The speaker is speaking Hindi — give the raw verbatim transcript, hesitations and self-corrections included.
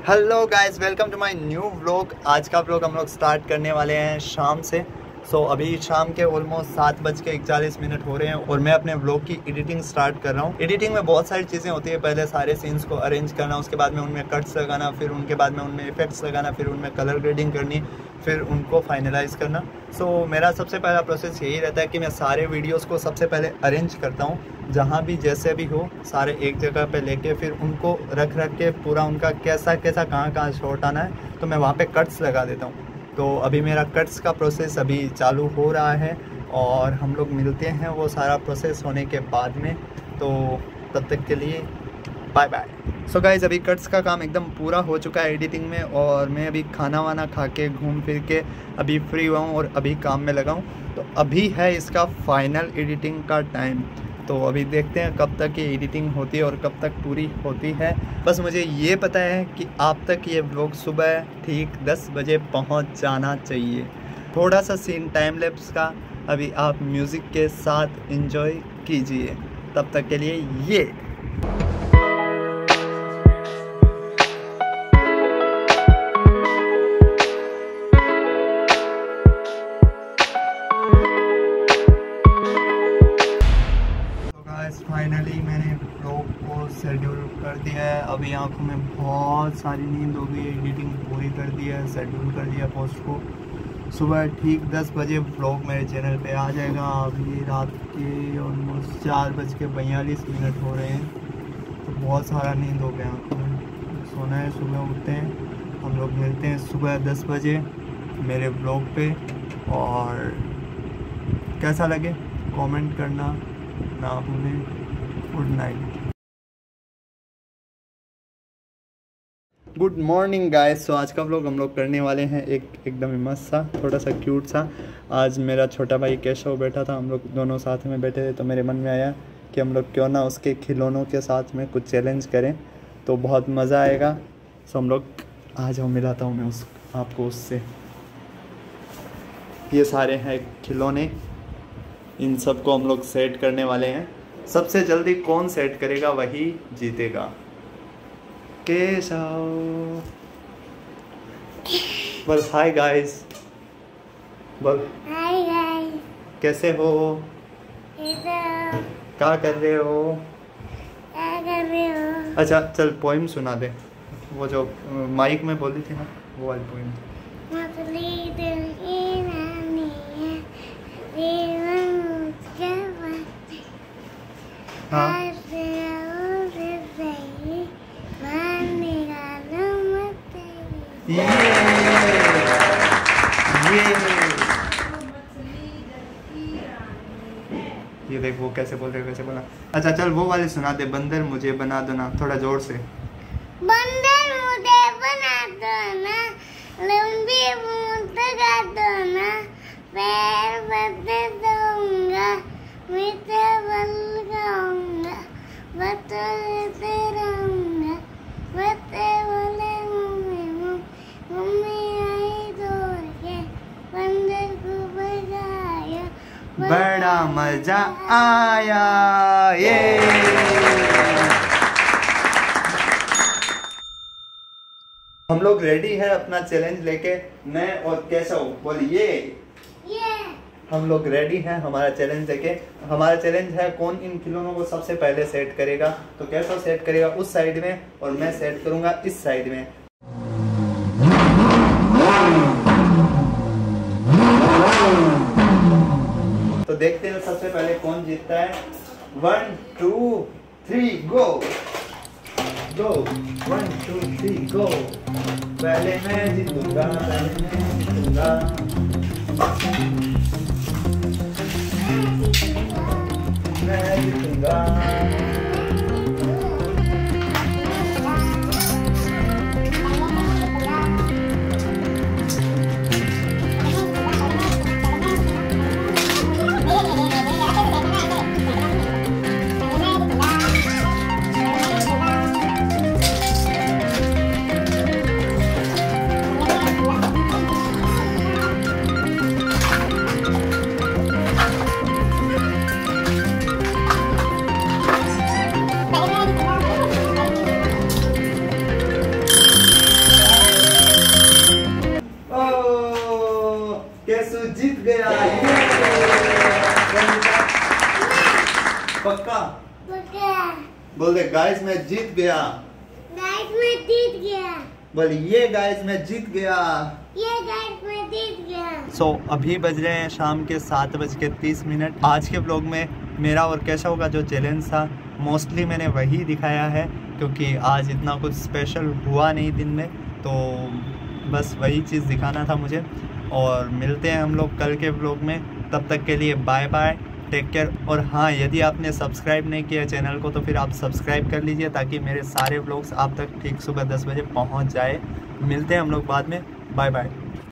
Hello guys, welcome to my new vlog. आज का व्लॉग हम लोग स्टार्ट करने वाले हैं शाम से। सो so, अभी शाम के ऑलमोस्ट सात बज के इकतालीस मिनट हो रहे हैं और मैं अपने व्लॉग की एडिटिंग स्टार्ट कर रहा हूँ। एडिटिंग में बहुत सारी चीज़ें होती है। पहले सारे सीन्स को अरेंज करना, उसके बाद में उनमें कट्स लगाना, फिर उनके बाद में उनमें इफेक्ट्स लगाना, फिर उनमें कलर ग्रेडिंग करनी, फिर उनको फाइनलाइज करना। सो so, मेरा सबसे पहला प्रोसेस यही रहता है कि मैं सारे वीडियोज़ को सबसे पहले अरेंज करता हूँ, जहाँ भी जैसे भी हो सारे एक जगह पे लेके फिर उनको रख रख के पूरा उनका कैसा कैसा कहाँ कहाँ शॉट आना है तो मैं वहाँ पे कट्स लगा देता हूँ। तो अभी मेरा कट्स का प्रोसेस अभी चालू हो रहा है और हम लोग मिलते हैं वो सारा प्रोसेस होने के बाद में। तो तब तक के लिए बाय बाय। सो गाइज़, अभी कट्स का काम एकदम पूरा हो चुका है एडिटिंग में और मैं अभी खाना वाना खा के घूम फिर के अभी फ्री हुआ हूँ और अभी काम में लगा हूँ। तो अभी है इसका फाइनल एडिटिंग का टाइम। तो अभी देखते हैं कब तक ये एडिटिंग होती है और कब तक पूरी होती है। बस मुझे ये पता है कि आप तक ये व्लॉग सुबह ठीक दस बजे पहुंच जाना चाहिए। थोड़ा सा सीन टाइम लैप्स का अभी आप म्यूज़िक के साथ एंजॉय कीजिए। तब तक के लिए ये फाइनली मैंने व्लॉग को शेड्यूल कर दिया है। अभी आंखों में बहुत सारी नींद हो गई है। एडिटिंग पूरी कर दी है, शेड्यूल कर दिया पोस्ट को। सुबह ठीक दस बजे व्लॉग मेरे चैनल पे आ जाएगा। अभी रात के ऑलमोस्ट चार बज के बयालीस मिनट हो रहे हैं। तो बहुत सारा नींद हो गया आंखों में। सोना है, सुबह उठते हैं हम लोग। मिलते हैं सुबह दस बजे मेरे व्लॉग पे। और कैसा लगे कमेंट करना ना भूलें। Good night. Good morning guys. So आज का व्लॉग हम लोग करने वाले हैं एक एकदम मस्त सा, थोड़ा सा क्यूट सा। आज मेरा छोटा भाई केशव बैठा था, हम लोग दोनों साथ में बैठे थे। तो मेरे मन में आया कि हम लोग क्यों ना उसके खिलौनों के साथ में कुछ चैलेंज करें, तो बहुत मज़ा आएगा। सो हम लोग आ जाओ, मिलाता हूँ मैं उस आपको उससे। ये सारे हैं खिलौने, इन सब को हम लोग सेट करने वाले हैं। सबसे जल्दी कौन सेट करेगा वही जीतेगा। केशव बोल हाय गाइस। बोल हाय गाइस। कैसे हो? क्या कर रहे हो? क्या कर रहे हो? अच्छा चल पोइम सुना दे, वो जो माइक में बोली थी ना, वो वाली पोइम। हाँ ये ये ये देख वो कैसे बोल रहे, कैसे बोला। अच्छा चल वो वाली सुना दे, बंदर मुझे बना दो ना, थोड़ा जोर से। बंदर मुझे बना दो ना, लंबी मूंछ लगा दो ना, पैर बदल दूंगा, मीठा बल गाऊंगा, बतौते रहूंगा, बते बोले मम्मी मम्मी आई दौड़ के बंदर को बजाया, बड़ा मजा आया। ये हम लोग रेडी है अपना चैलेंज लेके, मैं और केशव। बोलिए ये हम लोग रेडी हैं हमारा चैलेंज लेके। हमारा चैलेंज है कौन इन खिलौनों को सबसे पहले सेट करेगा। तो कैसा सेट करेगा उस साइड में और मैं सेट करूंगा इस साइड में। तो देखते हैं सबसे पहले कौन जीतता है। One two three go go. One two three go. पहले मैं जीतूंगा, पहले मैं जीतूंगा। मैं जीतूंगा। बोल दे गाइस मैं जीत गया। गाइस मैं जीत गया। बोल ये गाइस मैं जीत गया। ये गाइस मैं जीत गया। सो so, अभी बज रहे हैं शाम के सात बज के तीस मिनट। आज के ब्लॉग में मेरा और केशव का जो चैलेंज था मोस्टली मैंने वही दिखाया है, क्योंकि आज इतना कुछ स्पेशल हुआ नहीं दिन में, तो बस वही चीज़ दिखाना था मुझे। और मिलते हैं हम लोग कल के ब्लॉग में, तब तक के लिए बाय बाय, टेक केयर। और हाँ, यदि आपने सब्सक्राइब नहीं किया चैनल को तो फिर आप सब्सक्राइब कर लीजिए, ताकि मेरे सारे ब्लॉग्स आप तक ठीक सुबह दस बजे पहुंच जाए। मिलते हैं हम लोग बाद में, बाय बाय।